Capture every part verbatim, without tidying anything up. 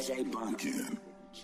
Stay bunking.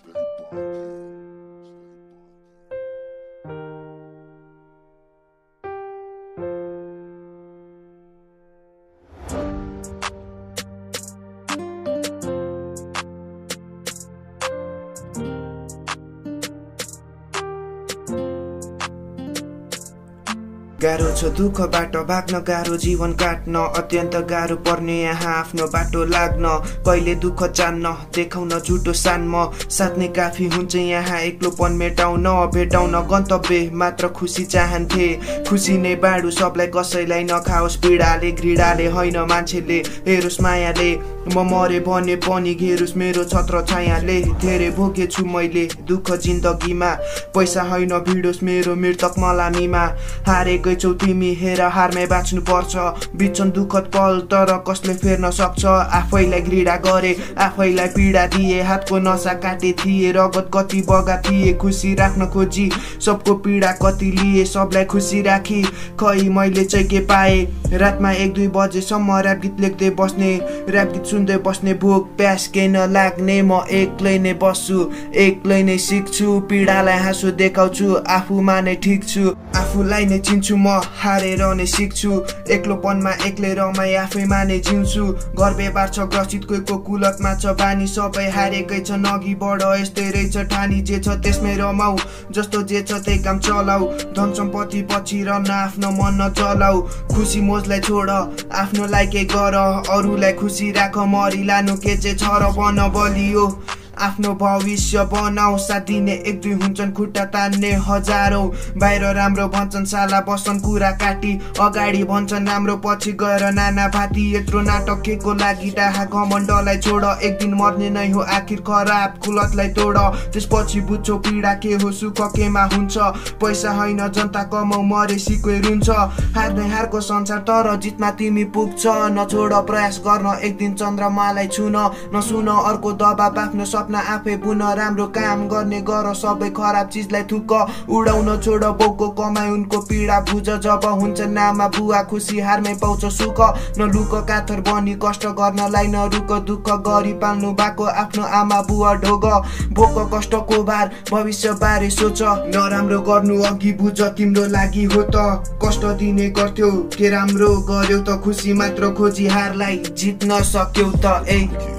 गाह्रो छ दुःखबाट भाग्न, गाह्रो जीवन काट्न, अत्यन्त गाह्रो पर्ने यहाँ आफ्नो बाटो लाग्न। कहिले दुःख चाहन्न, देखाउन झुटो सानमा, साथै काफी हुन्छ यहाँ एक्लोपन मेटाउन। भेटाउन गन्तव्य मात्र खुसी चाहन्थे, खुसी नै बाँडु सबलाई, कसैलाई नखाओस् पीडाले घृणाले, होइन मान्छेले हेरोस् मायाले। म मरे भने पनि घेरोस् मेरो छत्र छायाले। धेरै भोगेछु मैले दुःख जिन्दगीमा, पैसा होइन भिडोस् मेरो मृतक मलामीमा। हारेकै छौ तिमी हेर हारमै बाँच्नु पर्छ, बित्छन् दुःखद पल तर कसले फेर्न सक्छ। आफैलाई घृणा गरे, आफैलाई पीडा दिए, हातको नसा काटे थिए, रगत कति बगा थिए। खुसी राख्न खोजी सबको पीडा कति लिए, सबलाई खुसी राखी खै मैले चाहिँ के पाए। रातमा एक दुई बजेसम्म ऱ्याप गीत लेख्दै बस्ने, ऱ्याप गीत सुन्दै बस्ने, भोक प्यास केही नलाग्ने। म एक्लै नै बस्छु, एक्लै नै सिक्छु, पीडालाई हाँसो देखाउँछु, आफूमा नै ठिक छु, आफूलाई नै चिन्छु। म हारेर नै सिक्छु, एक्लोपनमा एक्लै रमाई आफैमा नै जिउँछु। घर व्यवहार छ ग्रसित, कोहीको कुलतमा छ बानी, सबै हारेकै छ नगि बढ यस्तै रहेछ ठानी। जे छ त्यसमै रमाऊ, जस्तो जे छ त्यही काम चलाऊ, धन सम्पत्ति पछि रहन आफ्नो मन नजलाऊ। खुसी मोजलाई छोड, आफ्नो लागि केही गर, अरूलाई खुसी राख, मरिलानु के चाहिँ छ र बन बलियो। आफ्नो भविष्य बनाऊ, साथ दिने एक दुई हुन्छन् खुट्टा तान्ने हजारौं। बाहिर राम्रो भन्छन् साला बस्छन् कुरा काटी, अगाडि भन्छन् राम्रो पछि गएर नाना भाती। यत्रो नाटक केको लागि डाहा घमण्डलाई छोड, एक दिन मर्ने नै हो आखिर खराब कुलतलाई तोड। त्यसपछि बुझ्छौ पीडा के हो सुख केमा हुन्छ, पैसा होइन जनता कमाउ मरेसी कोही रुन्छ। हार नै हारको संसार तर जितमा तिमी पुग्छ, नछोड प्रयास गर्न एक दिन चन्द्रमालाई छुन। नसुन अर्को दबाब, आफ्नो सपना आफै बुन, राम्रो काम गर्ने गर, सबै खराब चिजलाई थुक। उडाउन छोड बाउको कमाइ उनको पीडा बुझ, जब हुन्छ नामा बुवा खुसी हारमै पाउँछ सुख। नलुक काथर बनी कष्ट गर्नलाई नरुक, दुःख गरी पाल्नु भएको आफ्नो आमा बुवा ढोग। भोक कष्टको भार भविष्य बारे सोच, नराम्रो गर्नु अघि बुझ तिम्रो लागि हो त। कष्ट दिने गर्थ्यौ के राम्रो गर्यौ त, खुसी मात्र खोजी हारलाई जित्न सक्यौ त। ए